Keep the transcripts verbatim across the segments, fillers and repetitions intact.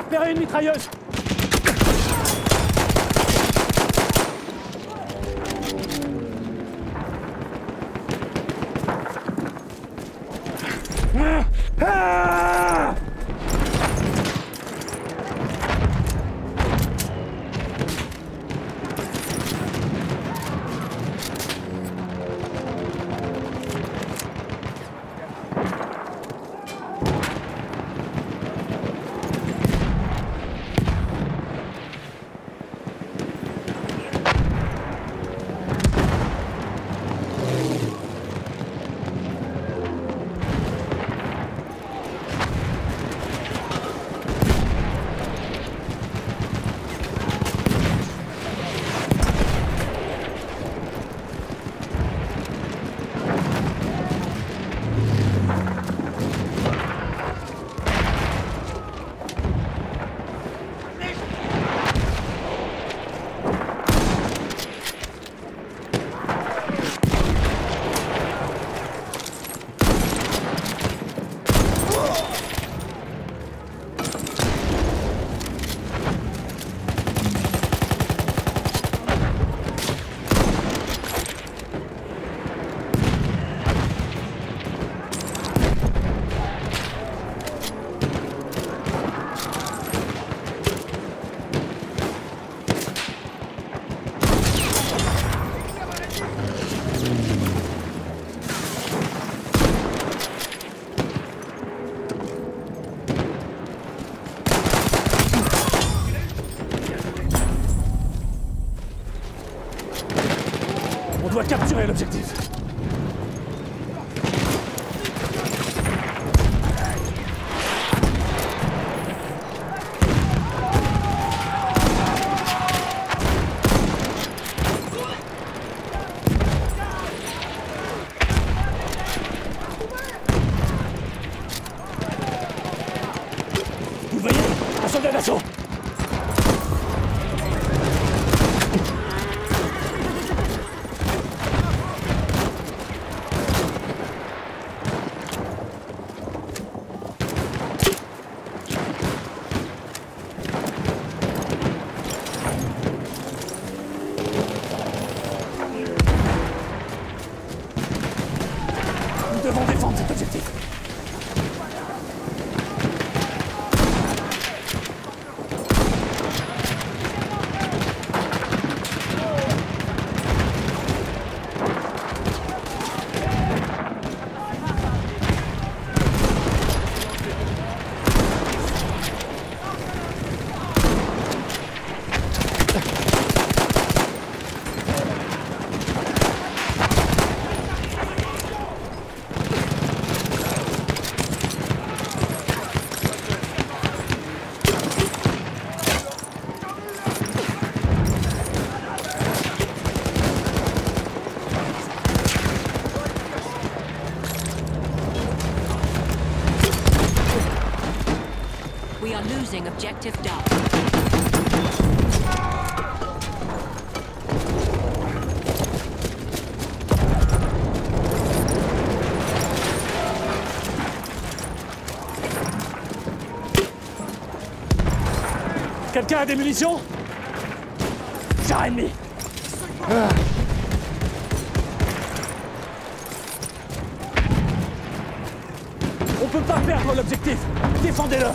repéré une mitrailleuse. Ah! On doit capturer l'objectif. Vous voyez, un soldat d'assaut. Nous devons défendre cet objectif. We are losing objective Duff. Quelqu'un a des munitions? Char ennemi. Ah. On peut pas perdre l'objectif. Défendez-le.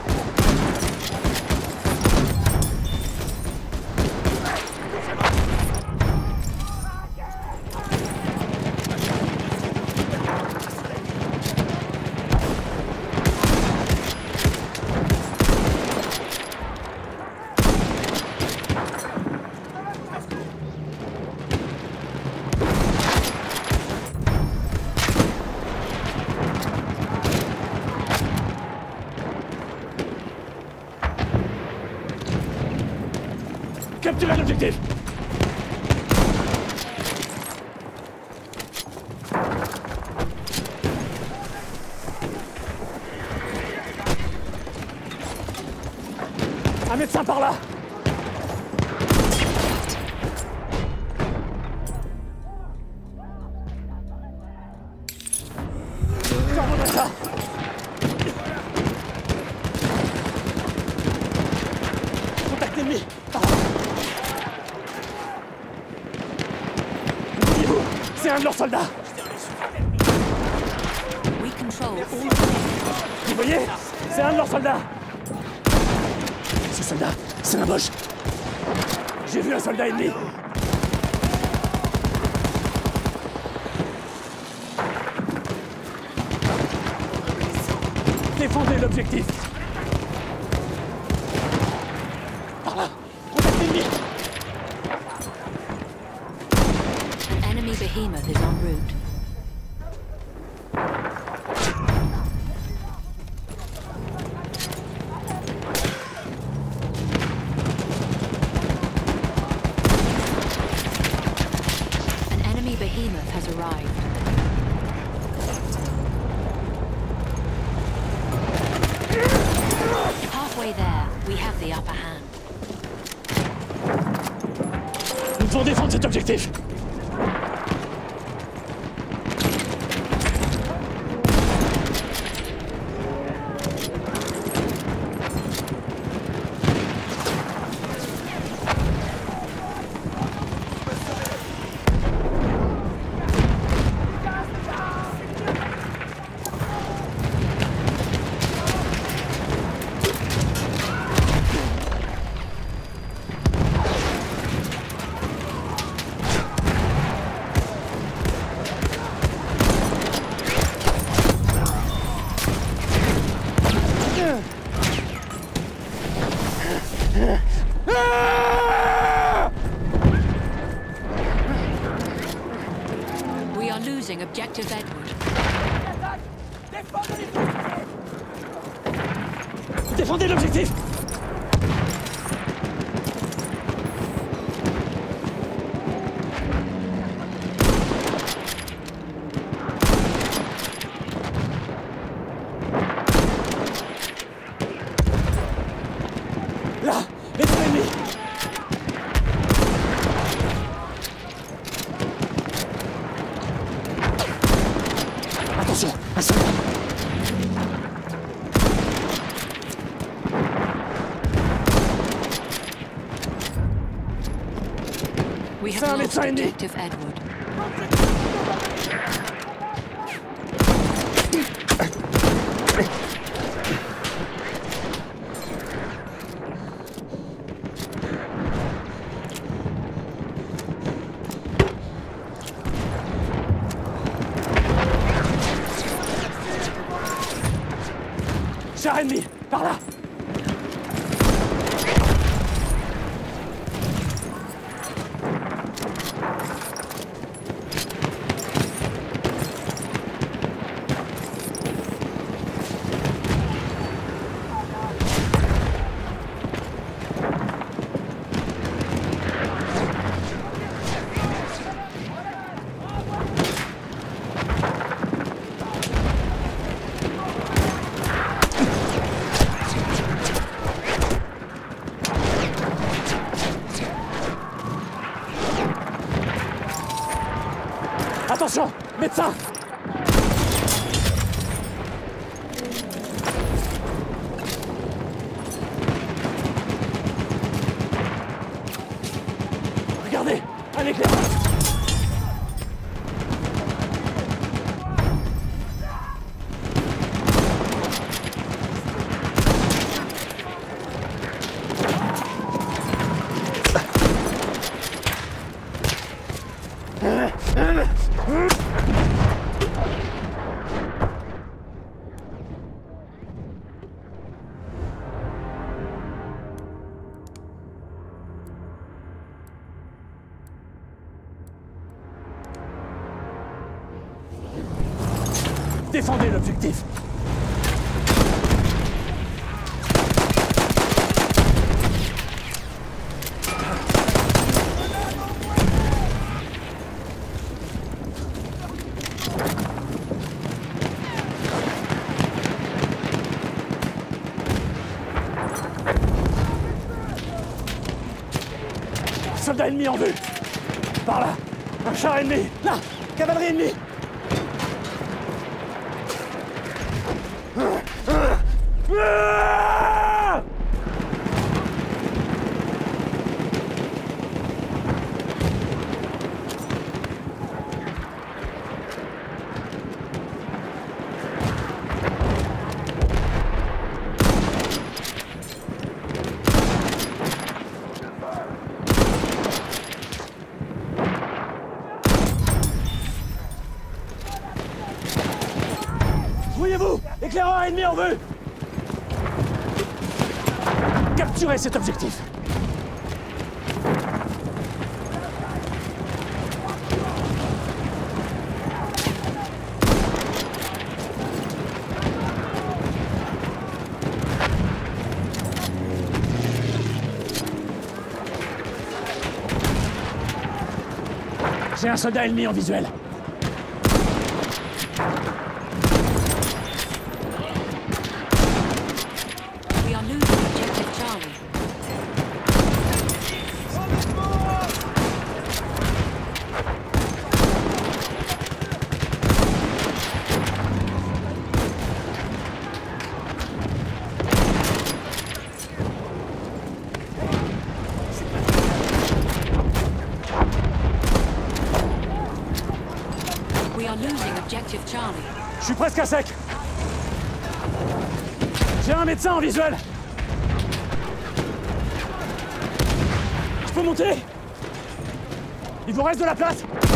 Capturez l'objectif! Un médecin par là! J'en voudrais ça! un de leurs soldats. We control all objectives. Vous voyez? C'est un de leurs soldats. Ce soldat, c'est un Boche. J'ai vu un soldat ennemi. Défendez l'objectif. Par là. Contact ennemi. An enemy behemoth is en route. An enemy behemoth has arrived. Halfway there, we have the upper hand. Nous devons défendre cet objectif. We are losing objective Edward. Défendez l'objectif. Là, les deux ennemis. Attention, un soldat. We C'est un have lost médecin ennemi. objective Edward. Char ennemi, par là. Attention, médecin. Regardez, un éclairage. Défendez l'objectif. Soldat ennemi en vue. Par là. Un char ennemi. Là. Cavalerie ennemie. Ah! en vue! Capturez cet objectif! J'ai un soldat ennemi en visuel. We are losing objective Charlie. We are losing objective Charlie. Je suis presque à sec. J'ai un médecin en visuel. Je peux monter? Il vous reste de la place?